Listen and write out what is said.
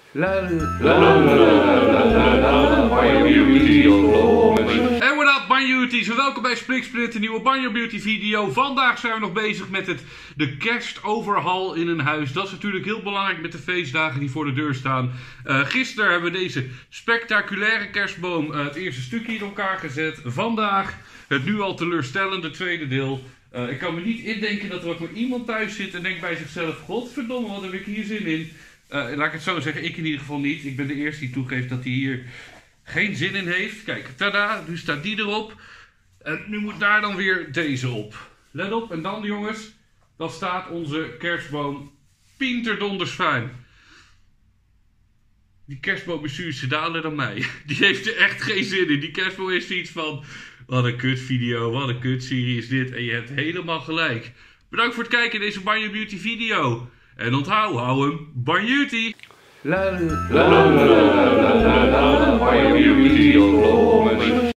En what up, Banjo Beauties, welkom bij Split, een nieuwe Banjo Beauty video. Vandaag zijn we nog bezig met de kerstoverhaal in een huis. Dat is natuurlijk heel belangrijk met de feestdagen die voor de deur staan. Gisteren hebben we deze spectaculaire kerstboom het eerste stukje in elkaar gezet. Vandaag het nu al teleurstellende tweede deel. Ik kan me niet indenken dat er ook maar iemand thuis zit en denkt bij zichzelf: godverdomme, wat heb ik hier zin in. Laat ik het zo zeggen, ik in ieder geval niet. Ik ben de eerste die toegeeft dat hij hier geen zin in heeft. Kijk, tada, nu staat die erop. En nu moet daar dan weer deze op. Let op, en dan jongens, dan staat onze kerstboom pienterdonders fijn. Die kerstboom is suïcidaler dan mij. Die heeft er echt geen zin in. Die kerstboom heeft iets van: wat een kut video, wat een kut serie is dit. En je hebt helemaal gelijk. Bedankt voor het kijken in deze Banjo Beauty video. En onthoud, hou hem Banjo Beauty.